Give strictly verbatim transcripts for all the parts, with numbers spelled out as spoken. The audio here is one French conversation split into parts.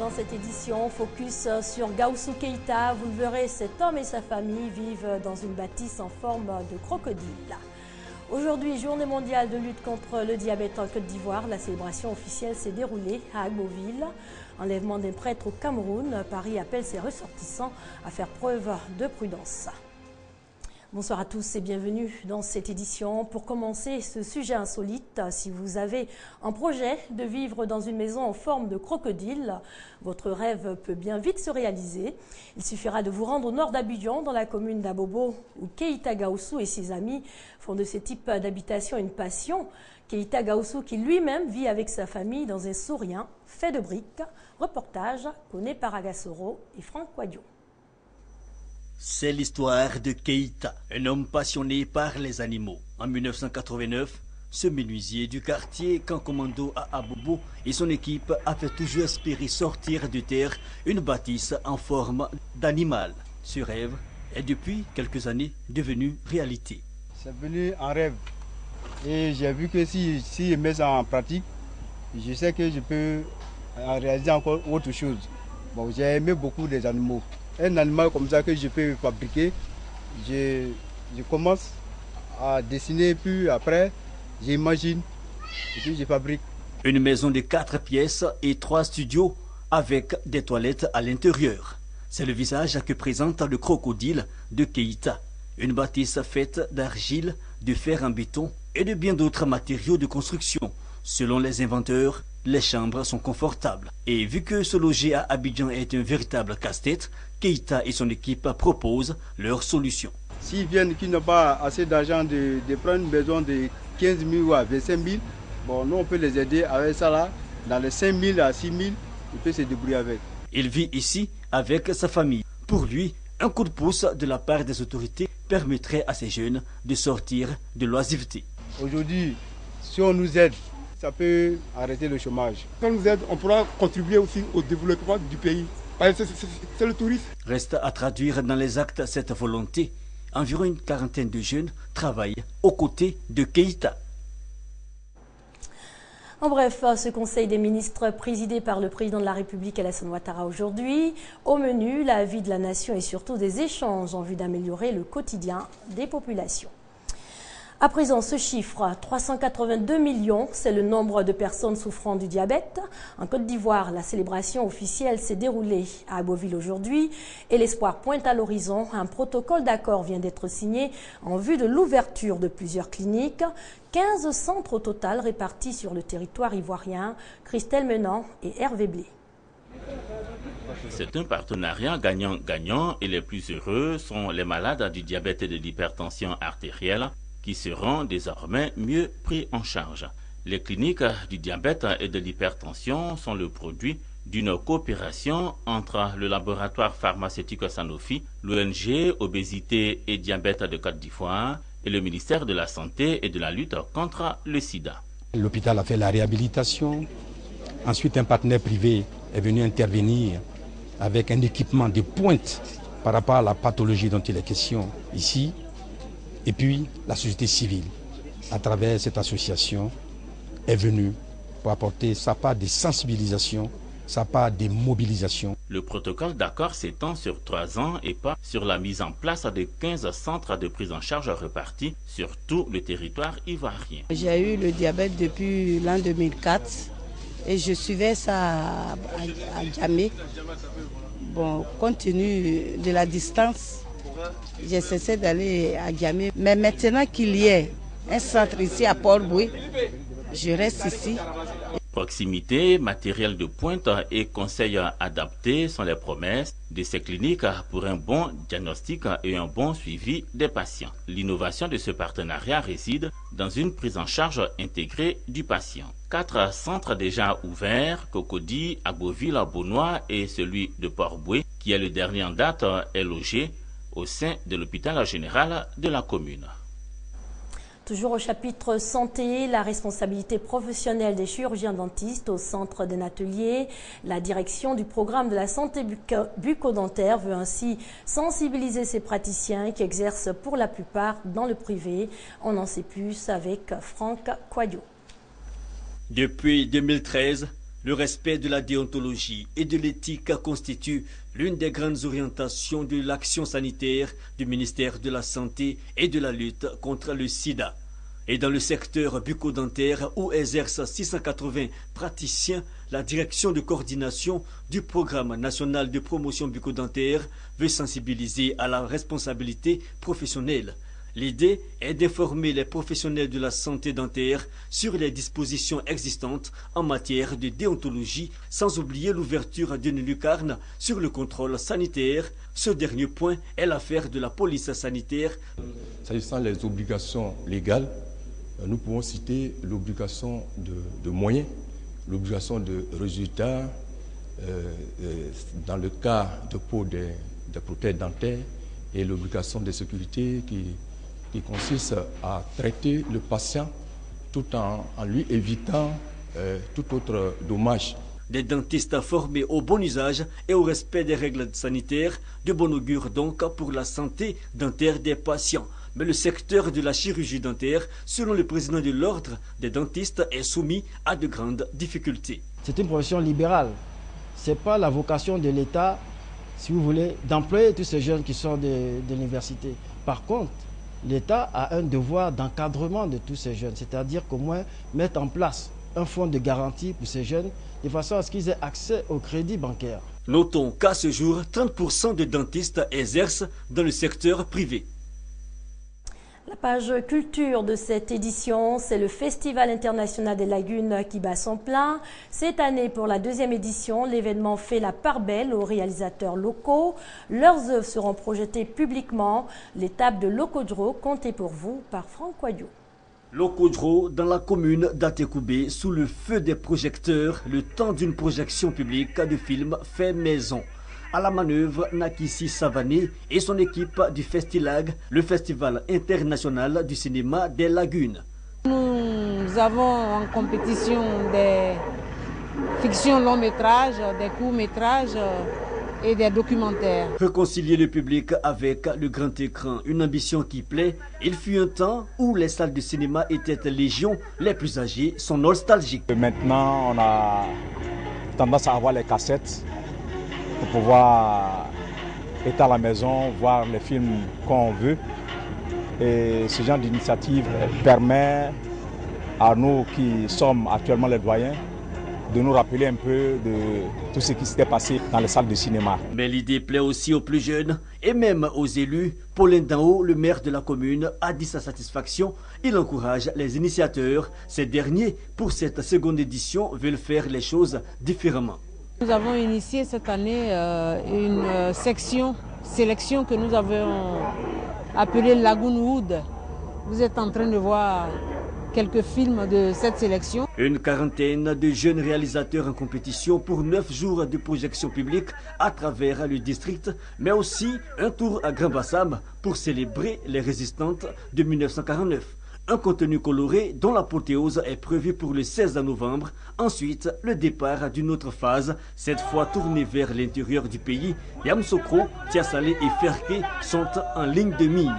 dans cette édition, focus sur Gaoussou Keïta. Vous le verrez, cet homme et sa famille vivent dans une bâtisse en forme de crocodile. Aujourd'hui, journée mondiale de lutte contre le diabète en Côte d'Ivoire. La célébration officielle s'est déroulée à Agboville. Enlèvement d'un prêtre au Cameroun. Paris appelle ses ressortissants à faire preuve de prudence. Bonsoir à tous et bienvenue dans cette édition. Pour commencer ce sujet insolite, si vous avez un projet de vivre dans une maison en forme de crocodile, votre rêve peut bien vite se réaliser. Il suffira de vous rendre au nord d'Abidjan, dans la commune d'Abobo, où Keïta Gaoussou et ses amis font de ce type d'habitation une passion. Keïta Gaoussou qui lui-même vit avec sa famille dans un sourien fait de briques. Reportage connu par Agassoro et Franck Quadio. C'est l'histoire de Keïta, un homme passionné par les animaux. En mille neuf cent quatre-vingt-neuf, ce menuisier du quartier Kankomando à Abobo et son équipe a fait toujours espérer sortir de terre une bâtisse en forme d'animal. Ce rêve est depuis quelques années devenu réalité. C'est venu en rêve et j'ai vu que si, si je mets ça en pratique, je sais que je peux réaliser encore autre chose. Bon, j'ai aimé beaucoup les animaux. Un animal comme ça que je peux fabriquer, je, je commence à dessiner, puis après, j'imagine, et puis je fabrique. Une maison de quatre pièces et trois studios avec des toilettes à l'intérieur. C'est le visage que présente le crocodile de Keïta. Une bâtisse faite d'argile, de fer en béton et de bien d'autres matériaux de construction. Selon les inventeurs, les chambres sont confortables. Et vu que se loger à Abidjan est un véritable casse-tête, Keïta et son équipe proposent leur solution. S'ils viennent qui n'ont pas assez d'argent de, de prendre une maison de quinze mille ou à vingt-cinq mille, bon, nous on peut les aider avec ça là, dans les cinq mille à six mille, ils peuvent se débrouiller avec. Il vit ici avec sa famille. Pour lui, un coup de pouce de la part des autorités permettrait à ces jeunes de sortir de l'oisiveté. Aujourd'hui, si on nous aide, ça peut arrêter le chômage. Quand on nous aide, on pourra contribuer aussi au développement du pays. C'est le tourisme. Reste à traduire dans les actes cette volonté. Environ une quarantaine de jeunes travaillent aux côtés de Keïta. En bref, ce conseil des ministres présidé par le président de la République Alassane Ouattara aujourd'hui, au menu, la vie de la nation et surtout des échanges en vue d'améliorer le quotidien des populations. À présent, ce chiffre, trois cent quatre-vingt-deux millions, c'est le nombre de personnes souffrant du diabète. En Côte d'Ivoire, la célébration officielle s'est déroulée à Agboville aujourd'hui et l'espoir pointe à l'horizon. Un protocole d'accord vient d'être signé en vue de l'ouverture de plusieurs cliniques. quinze centres au total répartis sur le territoire ivoirien. Christelle Menant et Hervé Blé. C'est un partenariat gagnant-gagnant et les plus heureux sont les malades du diabète et de l'hypertension artérielle, qui seront désormais mieux pris en charge. Les cliniques du diabète et de l'hypertension sont le produit d'une coopération entre le laboratoire pharmaceutique Sanofi, l'O N G Obésité et Diabète de Côte d'Ivoire et le ministère de la Santé et de la lutte contre le sida. L'hôpital a fait la réhabilitation. Ensuite, un partenaire privé est venu intervenir avec un équipement de pointe par rapport à la pathologie dont il est question ici. Et puis, la société civile, à travers cette association, est venue pour apporter sa part de sensibilisation, sa part de mobilisation. Le protocole d'accord s'étend sur trois ans et pas sur la mise en place de quinze centres de prise en charge répartis sur tout le territoire ivoirien. J'ai eu le diabète depuis l'an deux mille quatre et je suivais ça à, à Djamé. Bon, compte tenu de la distance, j'ai cessé d'aller à Djamé. Mais maintenant qu'il y ait un centre ici à Port-Boué, je reste ici. Proximité, matériel de pointe et conseils adaptés sont les promesses de ces cliniques pour un bon diagnostic et un bon suivi des patients. L'innovation de ce partenariat réside dans une prise en charge intégrée du patient. Quatre centres déjà ouverts, Cocody, Agboville, Bonois et celui de Port-Boué, qui est le dernier en date, est logé au sein de l'hôpital général de la commune. Toujours au chapitre santé, la responsabilité professionnelle des chirurgiens dentistes au centre d'un atelier. La direction du programme de la santé bucco-dentaire veut ainsi sensibiliser ces praticiens qui exercent pour la plupart dans le privé. On en sait plus avec Franck Quadio. Depuis deux mille treize, Le respect de la déontologie et de l'éthique constitue l'une des grandes orientations de l'action sanitaire du ministère de la Santé et de la lutte contre le sida. Et dans le secteur bucco-dentaire où exercent six cent quatre-vingts praticiens, la direction de coordination du programme national de promotion bucco-dentaire veut sensibiliser à la responsabilité professionnelle. L'idée est d'informer les professionnels de la santé dentaire sur les dispositions existantes en matière de déontologie, sans oublier l'ouverture d'une lucarne sur le contrôle sanitaire. Ce dernier point est l'affaire de la police sanitaire. S'agissant des obligations légales, nous pouvons citer l'obligation de, de moyens, l'obligation de résultats euh, euh, dans le cas de peau des, des prothèses dentaires et l'obligation de sécurité qui qui consiste à traiter le patient tout en, en lui évitant euh, tout autre dommage. Des dentistes formés au bon usage et au respect des règles sanitaires, de bon augure donc pour la santé dentaire des patients. Mais le secteur de la chirurgie dentaire, selon le président de l'ordre des dentistes, est soumis à de grandes difficultés. C'est une profession libérale. Ce n'est pas la vocation de l'État, si vous voulez, d'employer tous ces jeunes qui sortent de, de l'université. Par contre, l'État a un devoir d'encadrement de tous ces jeunes, c'est-à-dire qu'au moins mettre en place un fonds de garantie pour ces jeunes, de façon à ce qu'ils aient accès au crédit bancaire. Notons qu'à ce jour, trente pour cent de dentistes exercent dans le secteur privé. La page culture de cette édition, c'est le Festival international des lagunes qui bat son plein. Cette année, pour la deuxième édition, l'événement fait la part belle aux réalisateurs locaux. Leurs œuvres seront projetées publiquement. L'étape de Lokodro, comptée pour vous par Franck Quadio. Lokodro, dans la commune d'Atekoubé, sous le feu des projecteurs, le temps d'une projection publique de film fait maison. À la manœuvre, Nakissi Savané et son équipe du Festilag, le Festival international du cinéma des lagunes. Nous avons en compétition des fictions long métrages, des courts métrages et des documentaires. Réconcilier le public avec le grand écran, une ambition qui plaît. Il fut un temps où les salles de cinéma étaient légion, les plus âgés sont nostalgiques. Maintenant, on a tendance à avoir les cassettes pour pouvoir être à la maison, voir les films qu'on veut. Et ce genre d'initiative permet à nous qui sommes actuellement les doyens de nous rappeler un peu de tout ce qui s'était passé dans les salles de cinéma. Mais l'idée plaît aussi aux plus jeunes et même aux élus. Paulin Danho, le maire de la commune, a dit sa satisfaction. Il encourage les initiateurs. Ces derniers, pour cette seconde édition, veulent faire les choses différemment. Nous avons initié cette année euh, une euh, section, sélection que nous avons appelée Lagoon Wood. Vous êtes en train de voir quelques films de cette sélection. Une quarantaine de jeunes réalisateurs en compétition pour neuf jours de projection publique à travers le district, mais aussi un tour à Grand Bassam pour célébrer les résistantes de mille neuf cent quarante-neuf. Un contenu coloré dont l'apothéose est prévue pour le seize novembre. Ensuite, le départ d'une autre phase, cette fois tournée vers l'intérieur du pays. Yamoussoukro, Tiasalé et Ferké sont en ligne de mire.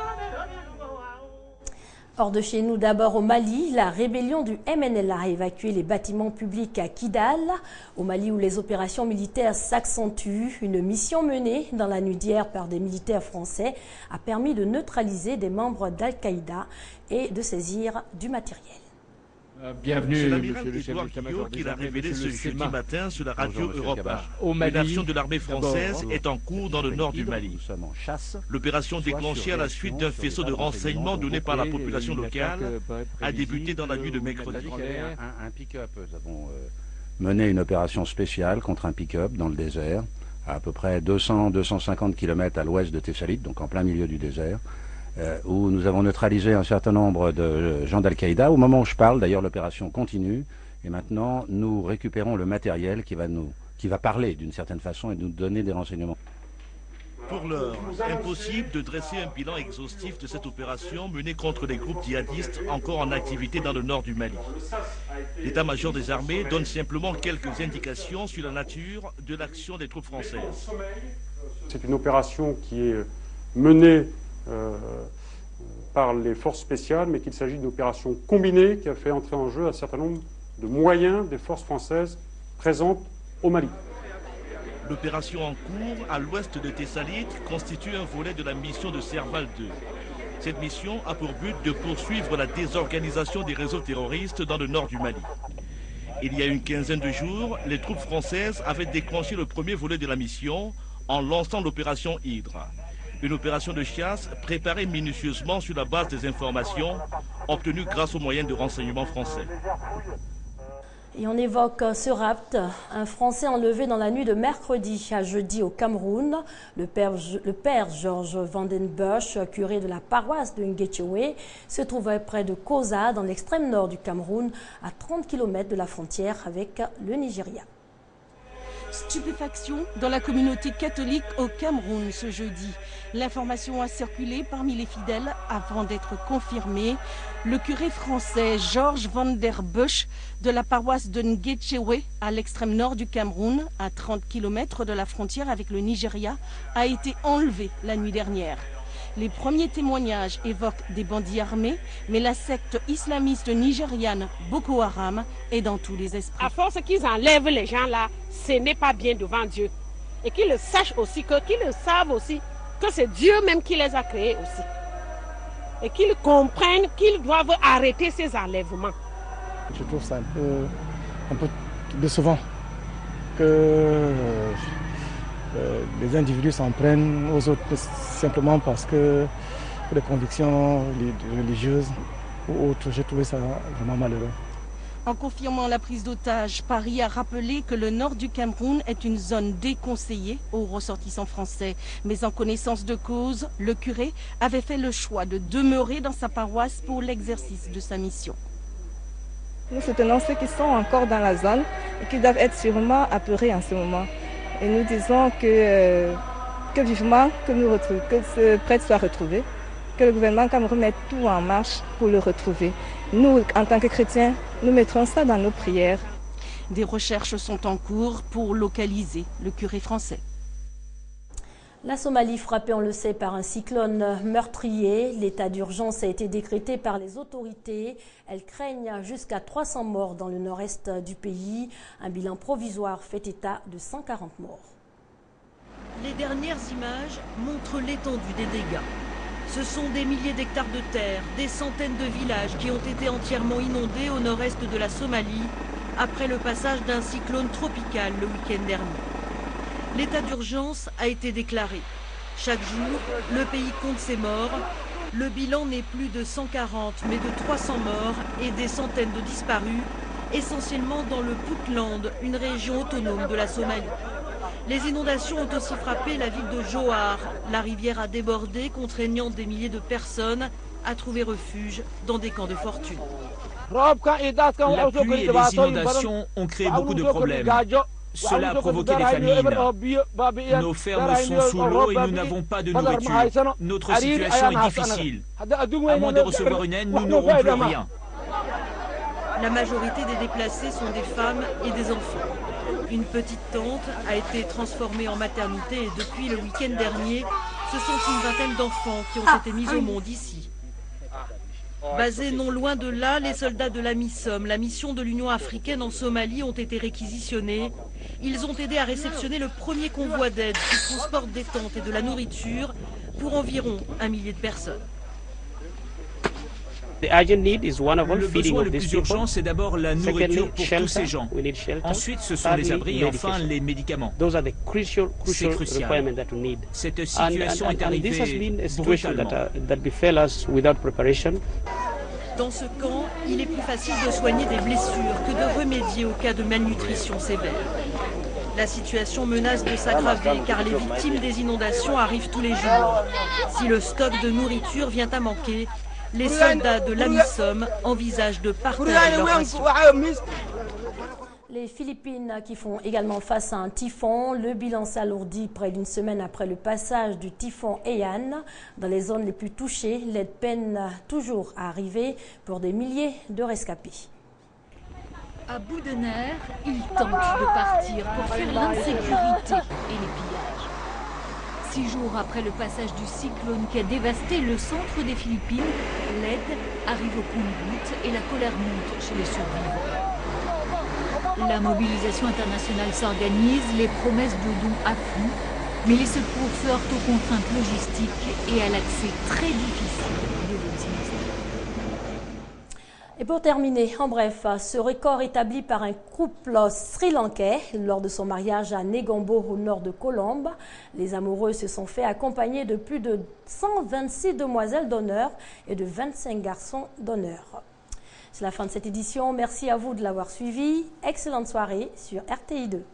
Hors de chez nous, d'abord au Mali, la rébellion du M N L A a évacué les bâtiments publics à Kidal. Au Mali où les opérations militaires s'accentuent, une mission menée dans la nuit d'hier par des militaires français a permis de neutraliser des membres d'Al-Qaïda et de saisir du matériel. Bienvenue, c'est l'amiral Édouard Guillot qui l'a révélé ce jeudi matin sur la radio Europe un. Une action de l'armée française est en cours dans le nord du Mali. L'opération déclenchée à la suite d'un faisceau de renseignements donné par la population locale a débuté dans la nuit de mercredi. Un pick-up, nous avons mené une opération spéciale contre un pick-up dans le désert, à à peu près deux cents à deux cent cinquante kilomètres à l'ouest de Tessalit, donc en plein milieu du désert. Euh, où nous avons neutralisé un certain nombre de gens d'Al-Qaïda. Au moment où je parle, d'ailleurs, l'opération continue. Et maintenant, nous récupérons le matériel qui va, nous, qui va parler d'une certaine façon et nous donner des renseignements. Pour l'heure, impossible de dresser un bilan exhaustif de cette opération menée contre les groupes djihadistes encore en activité dans le nord du Mali. L'état-major des armées donne simplement quelques indications sur la nature de l'action des troupes françaises. C'est une opération qui est menée Euh, par les forces spéciales, mais qu'il s'agit d'une opération combinée qui a fait entrer en jeu un certain nombre de moyens des forces françaises présente au Mali. L'opération en cours à l'ouest de Thessalite constitue un volet de la mission de Serval deux. Cette mission a pour but de poursuivre la désorganisation des réseaux terroristes dans le nord du Mali. Il y a une quinzaine de jours, les troupes françaises avaient déclenché le premier volet de la mission en lançant l'opération Hydre. Une opération de chasse préparée minutieusement sur la base des informations obtenues grâce aux moyens de renseignement français. Et on évoque ce rapt, un Français enlevé dans la nuit de mercredi à jeudi au Cameroun. Le père, le père Georges Vandenbusch, curé de la paroisse de Ngetchewe, se trouvait près de Koza, dans l'extrême nord du Cameroun, à trente kilomètres de la frontière avec le Nigeria. Stupéfaction dans la communauté catholique au Cameroun ce jeudi. L'information a circulé parmi les fidèles avant d'être confirmée. Le curé français Georges Vandenbusch de la paroisse de Ngetchewe, à l'extrême nord du Cameroun, à trente kilomètres de la frontière avec le Nigeria, a été enlevé la nuit dernière. Les premiers témoignages évoquent des bandits armés, mais la secte islamiste nigériane Boko Haram est dans tous les esprits. À force qu'ils enlèvent les gens là, ce n'est pas bien devant Dieu. Et qu'ils le sachent aussi, qu'ils le savent aussi, que c'est Dieu même qui les a créés aussi. Et qu'ils comprennent qu'ils doivent arrêter ces enlèvements. Je trouve ça un peu, un peu décevant que euh, euh, les individus s'en prennent aux autres simplement parce que pour des convictions religieuses ou autres. J'ai trouvé ça vraiment malheureux. En confirmant la prise d'otage, Paris a rappelé que le nord du Cameroun est une zone déconseillée aux ressortissants français. Mais en connaissance de cause, le curé avait fait le choix de demeurer dans sa paroisse pour l'exercice de sa mission. Nous soutenons ceux qui sont encore dans la zone et qui doivent être sûrement apeurés en ce moment. Et nous disons que, euh, que vivement que, nous retrouve, que ce prêtre soit retrouvé, que le gouvernement Cameroun mette tout en marche pour le retrouver. Nous, en tant que chrétiens, nous mettrons ça dans nos prières. Des recherches sont en cours pour localiser le curé français. La Somalie frappée, on le sait, par un cyclone meurtrier. L'état d'urgence a été décrété par les autorités. Elles craignent jusqu'à trois cents morts dans le nord-est du pays. Un bilan provisoire fait état de cent quarante morts. Les dernières images montrent l'étendue des dégâts. Ce sont des milliers d'hectares de terre, des centaines de villages qui ont été entièrement inondés au nord-est de la Somalie après le passage d'un cyclone tropical le week-end dernier. L'état d'urgence a été déclaré. Chaque jour, le pays compte ses morts. Le bilan n'est plus de cent quarante, mais de trois cents morts et des centaines de disparus, essentiellement dans le Puntland, une région autonome de la Somalie. Les inondations ont aussi frappé la ville de Johar. La rivière a débordé, contraignant des milliers de personnes à trouver refuge dans des camps de fortune. La pluie et les inondations ont créé beaucoup de problèmes. Cela a provoqué des famines. Nos fermes sont sous l'eau et nous n'avons pas de nourriture. Notre situation est difficile. À moins de recevoir une aide, nous n'aurons plus rien. La majorité des déplacés sont des femmes et des enfants. Une petite tente a été transformée en maternité et depuis le week-end dernier, ce sont une vingtaine d'enfants qui ont été mis au monde ici. Basés non loin de là, les soldats de la MISOM, la mission de l'Union africaine en Somalie, ont été réquisitionnés. Ils ont aidé à réceptionner le premier convoi d'aide qui transporte des tentes et de la nourriture pour environ un millier de personnes. Le besoin le plus urgent, c'est d'abord la nourriture pour tous ces gens. Ensuite, ce sont les abris et enfin les médicaments. C'est crucial. Cette situation est arrivée brutalement. Dans ce camp, il est plus facile de soigner des blessures que de remédier au cas de malnutrition sévère. La situation menace de s'aggraver car les victimes des inondations arrivent tous les jours. Si le stock de nourriture vient à manquer, les soldats de l'AMISOM envisagent de partager leurs rations. Les Philippines qui font également face à un typhon. Le bilan s'alourdit près d'une semaine après le passage du typhon Haiyan. Dans les zones les plus touchées, l'aide peine toujours à arriver pour des milliers de rescapés. À bout de nerfs, ils tentent de partir pour fuir l'insécurité et les pillages. Six jours après le passage du cyclone qui a dévasté le centre des Philippines, l'aide arrive au compte-gouttes et la colère monte chez les survivants. La mobilisation internationale s'organise, les promesses de dons affluent, mais les secours se heurtent aux contraintes logistiques et à l'accès très difficile des zones sinistrées. Et pour terminer, en bref, ce record établi par un couple sri-lankais lors de son mariage à Negombo au nord de Colombe. Les amoureux se sont fait accompagner de plus de cent vingt-six demoiselles d'honneur et de vingt-cinq garçons d'honneur. C'est la fin de cette édition. Merci à vous de l'avoir suivi. Excellente soirée sur R T I deux.